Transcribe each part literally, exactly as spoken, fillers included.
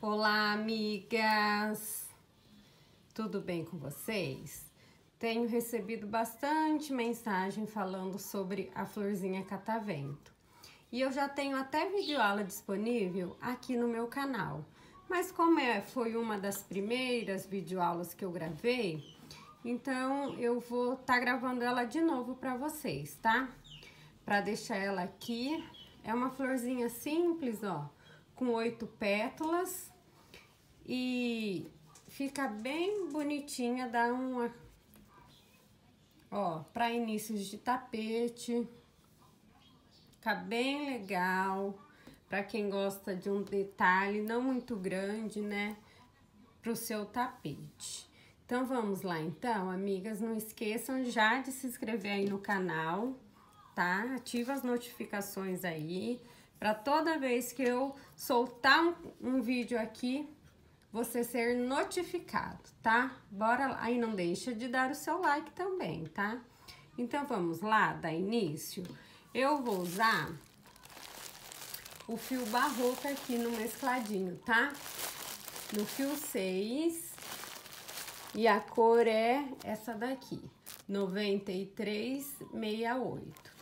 Olá, amigas! Tudo bem com vocês? Tenho recebido bastante mensagem falando sobre a florzinha catavento. E eu já tenho até videoaula disponível aqui no meu canal. Mas como é, foi uma das primeiras videoaulas que eu gravei, então eu vou estar tá gravando ela de novo para vocês, tá? Para deixar ela aqui. É uma florzinha simples, ó, com oito pétalas. E fica bem bonitinha, dá uma, ó, para inícios de tapete, fica bem legal, para quem gosta de um detalhe não muito grande, né, pro seu tapete. Então vamos lá então, amigas, não esqueçam já de se inscrever aí no canal, tá? Ativa as notificações aí, para toda vez que eu soltar um, um vídeo aqui, você ser notificado, tá? Bora lá. Aí não deixa de dar o seu like também, tá? Então, vamos lá, dar início. Eu vou usar o fio barroco aqui no mescladinho, tá? No fio seis. E a cor é essa daqui, noventa e três sessenta e oito.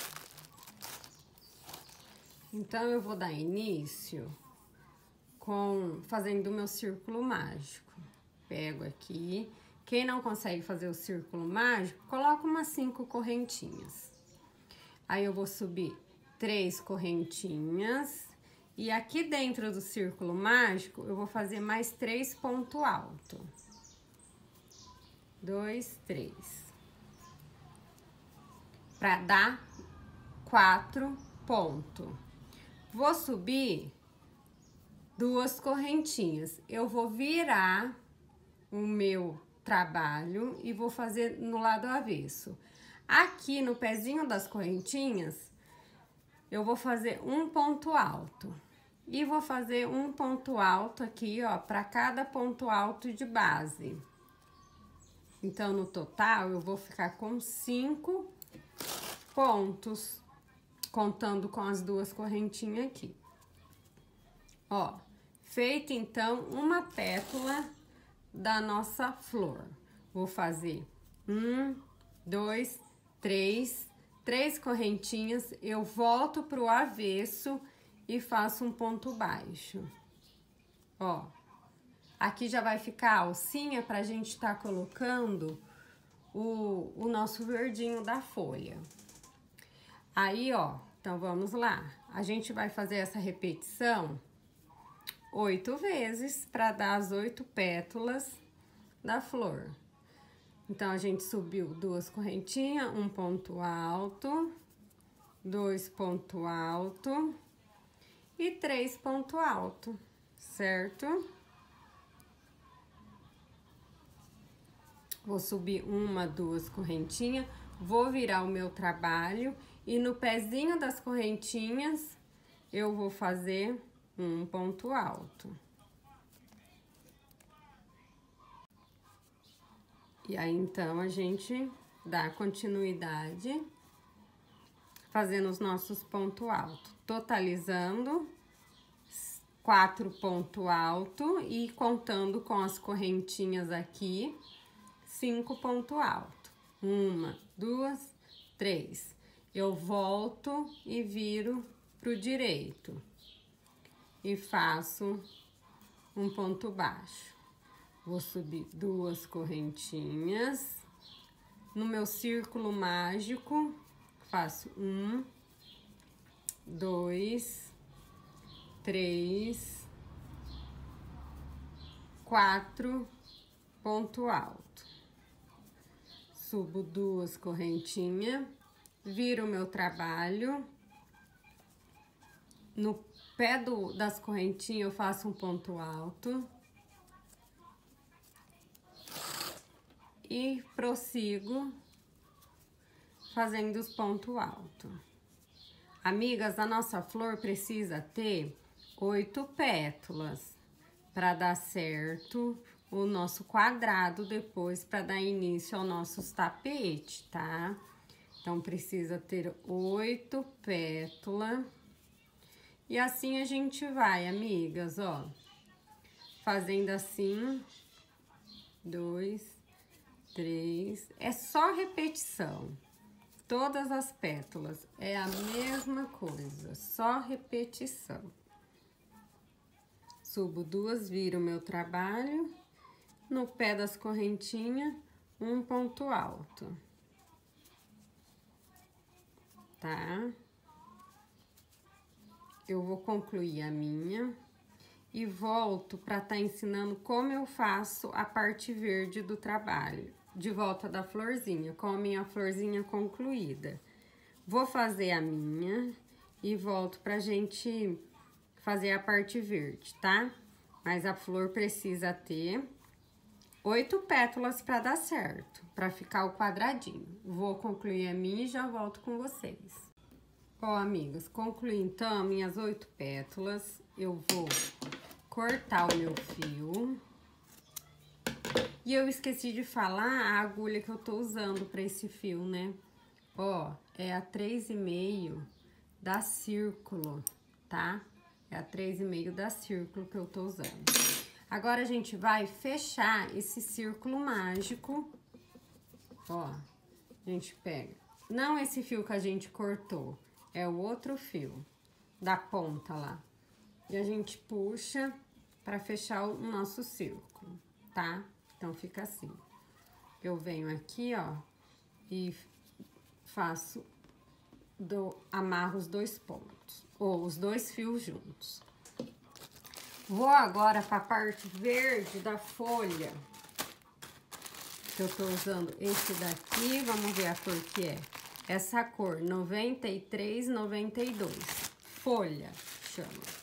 Então, eu vou dar início com fazendo o meu círculo mágico. Pego aqui. Quem não consegue fazer o círculo mágico, coloca umas cinco correntinhas. Aí eu vou subir três correntinhas. E aqui dentro do círculo mágico, eu vou fazer mais três pontos altos. Dois, três. Pra dar quatro pontos. Vou subir duas correntinhas. Eu vou virar o meu trabalho e vou fazer no lado avesso. Aqui no pezinho das correntinhas, eu vou fazer um ponto alto. E vou fazer um ponto alto aqui, ó, para cada ponto alto de base. Então, no total, eu vou ficar com cinco pontos, contando com as duas correntinhas aqui. Ó. Feita, então, uma pétala da nossa flor. Vou fazer um, dois, três, três correntinhas. Eu volto pro avesso e faço um ponto baixo. Ó, aqui já vai ficar a alcinha pra gente tá colocando o, o nosso verdinho da folha. Aí, ó, então vamos lá. A gente vai fazer essa repetição oito vezes para dar as oito pétalas da flor. Então, a gente subiu duas correntinhas, um ponto alto, dois ponto alto e três ponto alto, certo? Vou subir uma, duas correntinhas, vou virar o meu trabalho e no pezinho das correntinhas eu vou fazer um ponto alto. E aí, então, a gente dá continuidade fazendo os nossos pontos altos, totalizando quatro pontos altos e contando com as correntinhas aqui, cinco pontos altos. Uma, duas, três. Eu volto e viro pro direito. E faço um ponto baixo. Vou subir duas correntinhas. No meu círculo mágico, faço um, dois, três, quatro, ponto alto. Subo duas correntinhas, viro o meu trabalho. No pé do, das correntinhas, eu faço um ponto alto. E prossigo fazendo os pontos altos. Amigas, a nossa flor precisa ter oito pétalas para dar certo o nosso quadrado depois, para dar início ao nosso tapete, tá? Então, precisa ter oito pétalas. E assim a gente vai, amigas, ó. fazendo assim, dois, três, é só repetição. Todas as pétalas é a mesma coisa, só repetição. Subo duas, viro o meu trabalho, no pé das correntinhas, um ponto alto, tá? Eu vou concluir a minha e volto para estar ensinando como eu faço a parte verde do trabalho, de volta da florzinha, com a minha florzinha concluída. Vou fazer a minha e volto pra gente fazer a parte verde, tá? Mas a flor precisa ter oito pétalas para dar certo, para ficar o quadradinho. Vou concluir a minha e já volto com vocês. Ó, amigas, concluí então minhas oito pétalas. Eu vou cortar o meu fio. E eu esqueci de falar a agulha que eu tô usando para esse fio, né? Ó, é a três e meio da Círculo, tá? É a três e meio da Círculo que eu tô usando. Agora, a gente vai fechar esse círculo mágico. Ó, a gente pega. Não esse fio que a gente cortou, é o outro fio da ponta lá. E a gente puxa para fechar o nosso círculo, tá? Então, fica assim. Eu venho aqui, ó, e faço, do, amarro os dois pontos, ou os dois fios juntos. Vou agora para a parte verde da folha, que eu tô usando esse daqui, vamos ver a cor que é. Essa cor, noventa e três, noventa e dois, folha, chama.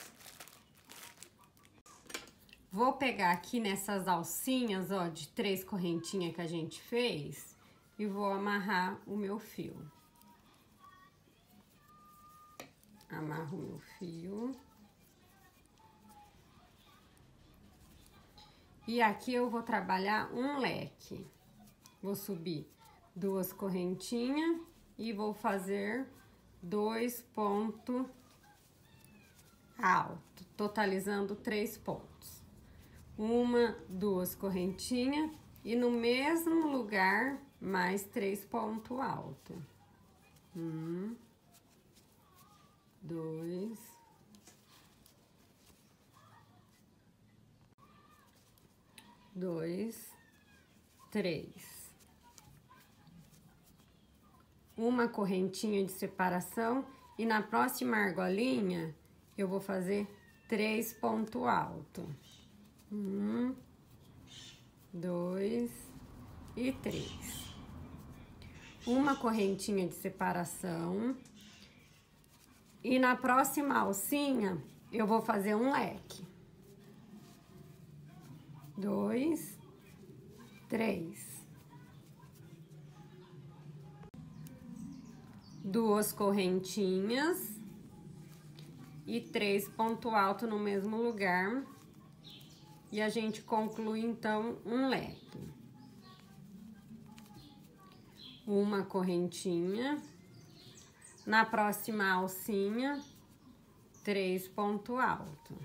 Vou pegar aqui nessas alcinhas, ó, de três correntinhas que a gente fez e vou amarrar o meu fio. Amarro o meu fio. E aqui eu vou trabalhar um leque. Vou subir duas correntinhas e vou fazer dois pontos altos, totalizando três pontos. Uma, duas correntinhas e no mesmo lugar mais três pontos altos. Um, dois, dois, três. Uma correntinha de separação e na próxima argolinha eu vou fazer três pontos altos. Um, dois e três. Uma correntinha de separação. E na próxima alcinha, eu vou fazer um leque. Dois, três. Duas correntinhas. E três pontos altos no mesmo lugar. E a gente conclui, então, um leque. Uma correntinha. Na próxima alcinha, três pontos altos.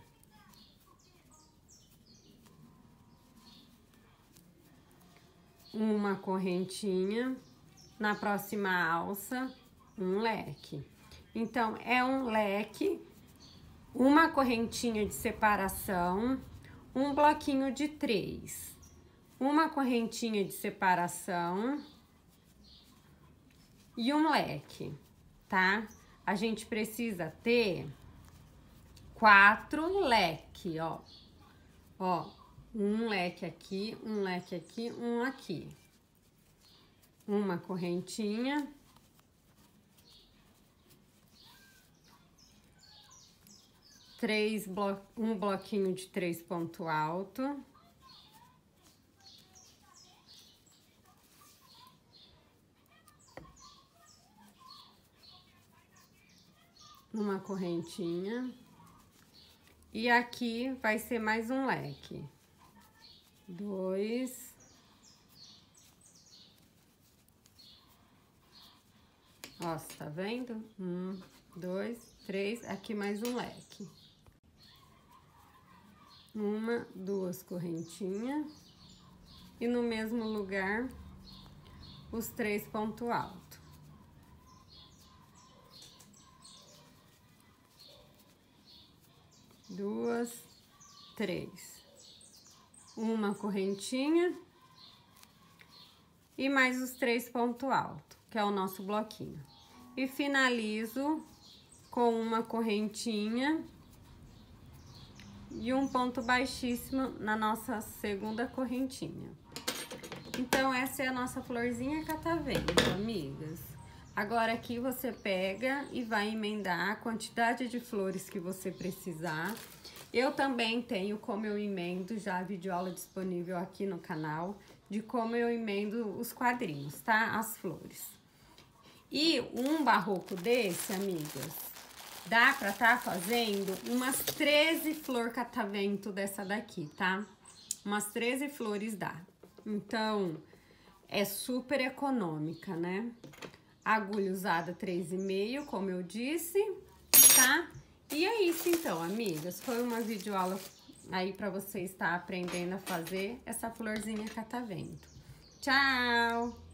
Uma correntinha. Na próxima alça, um leque. Então, é um leque, uma correntinha de separação, um bloquinho de três, uma correntinha de separação e um leque, tá? A gente precisa ter quatro leques, ó. Ó, um leque aqui, um leque aqui, um aqui. Uma correntinha. Três blo um bloquinho de três pontos altos. Uma correntinha. E aqui vai ser mais um leque. Dois. Ó, você tá vendo? Um, dois, três. Aqui mais um leque. Uma, duas correntinhas. E no mesmo lugar, os três pontos altos. Duas, três. Uma correntinha. E mais os três pontos altos, que é o nosso bloquinho. E finalizo com uma correntinha e um ponto baixíssimo na nossa segunda correntinha. Então, essa é a nossa florzinha catavento, amigas. Agora, aqui você pega e vai emendar a quantidade de flores que você precisar. Eu também tenho como eu emendo já a videoaula disponível aqui no canal, de como eu emendo os quadrinhos, tá? As flores. E um barroco desse, amigas, dá pra tá fazendo umas treze flor catavento dessa daqui, tá? Umas treze flores dá. Então, é super econômica, né? Agulha usada três e meio, como eu disse, tá? E é isso então, amigas. Foi uma videoaula aí pra você estar aprendendo a fazer essa florzinha catavento. Tchau!